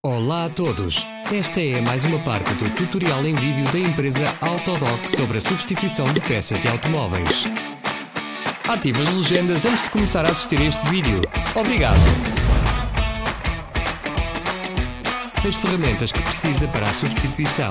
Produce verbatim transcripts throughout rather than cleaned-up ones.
Olá a todos! Esta é mais uma parte do tutorial em vídeo da empresa Autodoc sobre a substituição de peças de automóveis. Ative as legendas antes de começar a assistir a este vídeo. Obrigado! As ferramentas que precisa para a substituição.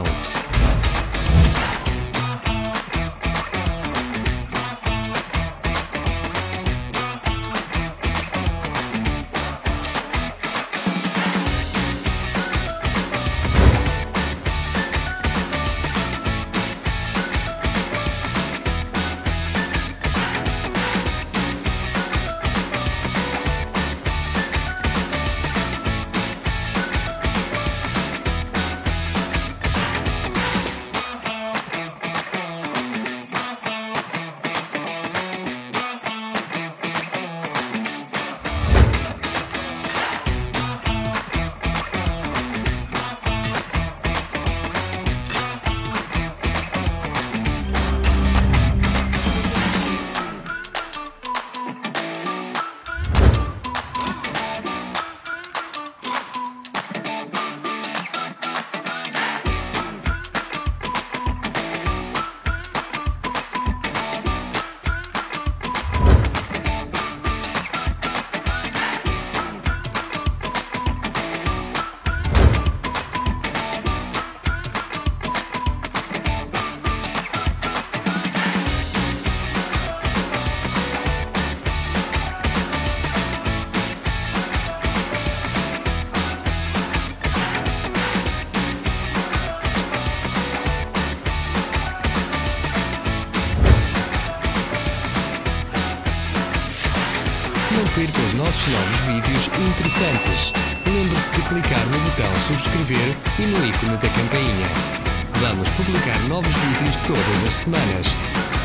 Não perca os nossos novos vídeos interessantes. Lembre-se de clicar no botão subscrever e no ícone da campainha. Vamos publicar novos vídeos todas as semanas.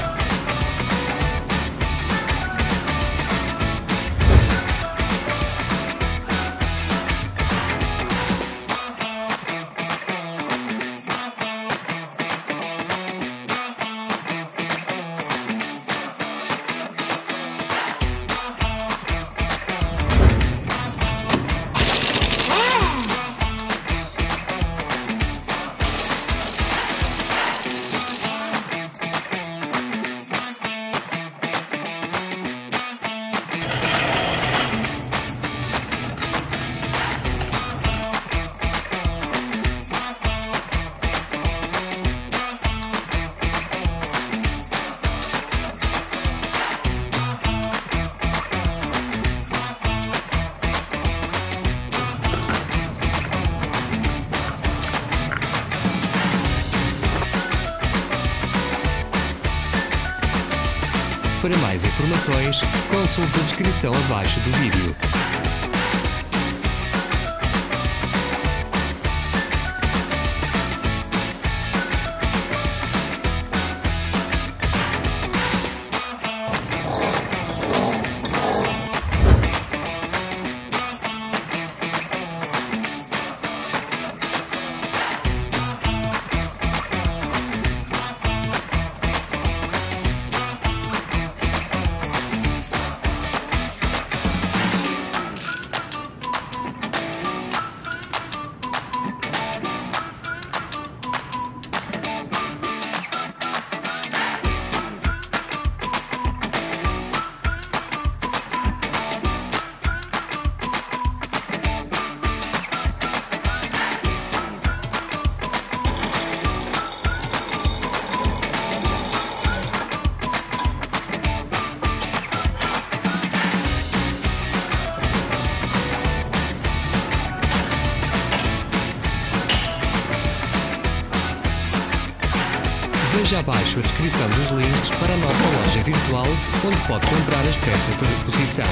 Para mais informações, consulte a descrição abaixo do vídeo. Veja abaixo a descrição dos links para a nossa loja virtual, onde pode comprar as peças de reposição.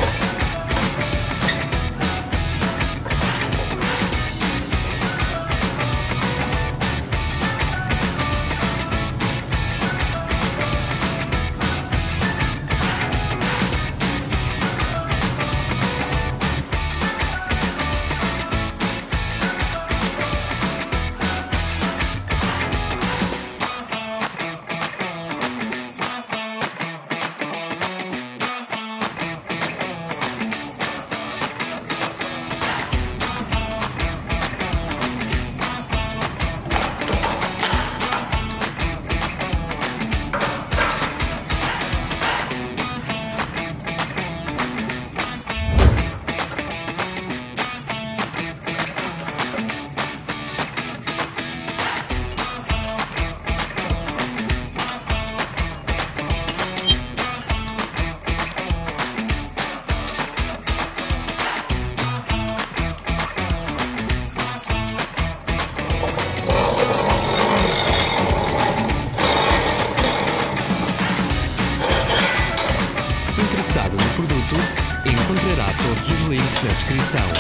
todos os links na descrição.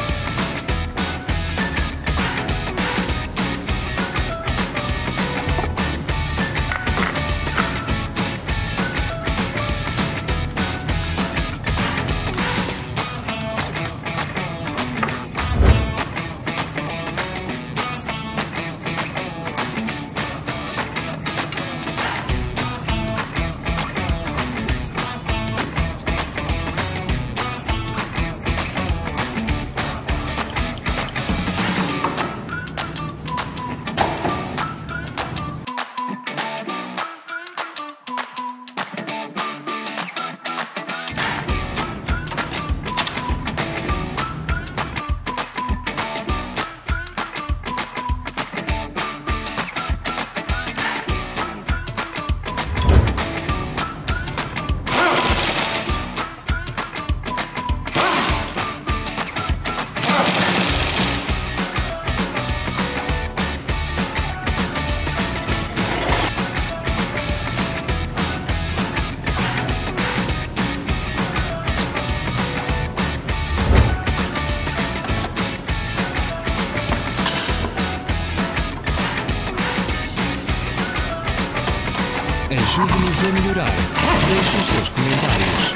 Ajude-nos a melhorar. Deixe os seus comentários.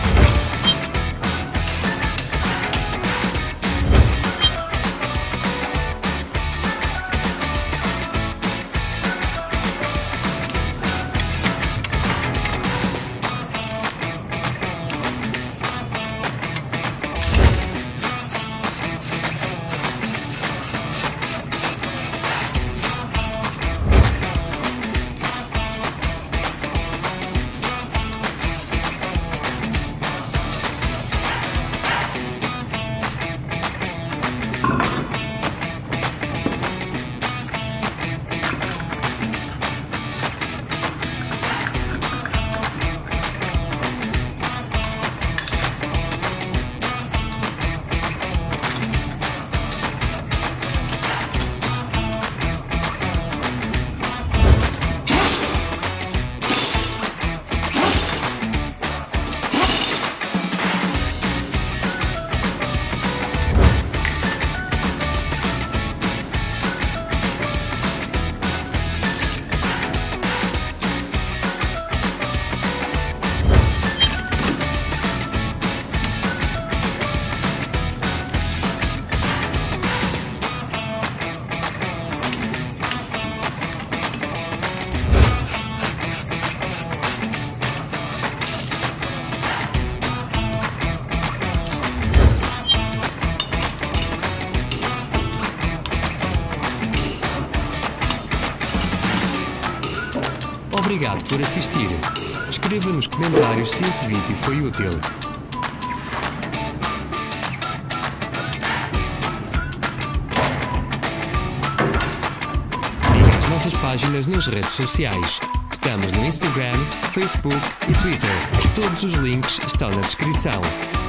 Obrigado por assistir. Escreva nos comentários se este vídeo foi útil. Siga as nossas páginas nas redes sociais. Estamos no Instagram, Facebook e Twitter. Todos os links estão na descrição.